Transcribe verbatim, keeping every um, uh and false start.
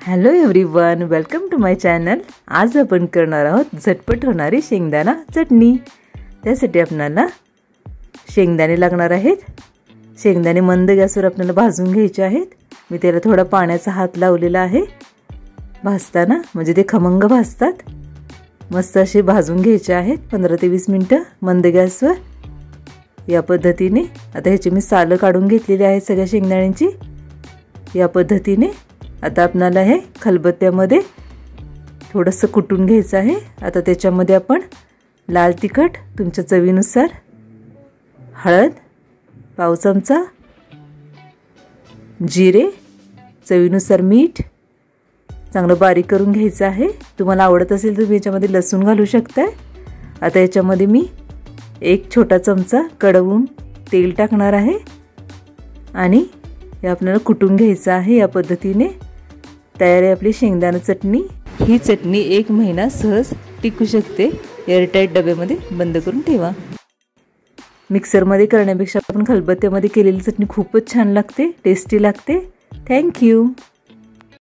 Hello everyone, welcome to my channel. आज आपण करणार आहोत झटपट होणारी शेंगदाणा चटणी। त्यासाठी आपल्याला शेंगदाणे लागणार आहेत। शेंगदाणे मंद गॅसवर आपल्याला भाजून घ्यायचे आहेत। मी त्याला थोडा पाण्याचा हात लावलेला आहे भाजताना, म्हणजे ते खमंग भाजतात। मस्त असे भाजून घ्यायचे आहेत पंधरा ते वीस मिनिटं मंद गॅसवर। या पद्धतीने आता ह्याची मी सालं काढून घेतलेली आहेत सगळ्या शेंगदाण्यांची। या पद्धतीने आता आपल्याला हे खलबत्त्यामध्ये थोडंसं कुटून घ्यायचं आहे। आता त्याच्यामध्ये आपण लाल तिखट तुमच्या चवीनुसार, हळद पाव चमचा, जिरे चवीनुसार, मीठ चांगलं बारीक करून घ्यायचं आहे। तुम्हाला आवडत असेल तर तुम्ही याच्यामध्ये लसूण घालू शकता। आता याच्यामध्ये मी एक छोटा चमचा कडवून तेल टाकणार आहे आणि हे आपल्याला कुटून घ्यायचं आहे। या पद्धतीने तयार आहे आपली शेंगदाणा चटणी। ही चटणी एक महिना सहज टिकू शकते। एअरटाईट डब्यामध्ये बंद करून ठेवा। मिक्सरमध्ये करण्यापेक्षा आपण खलबत्त्यामध्ये केलेली चटणी खूपच छान लागते, टेस्टी लागते। Thank you.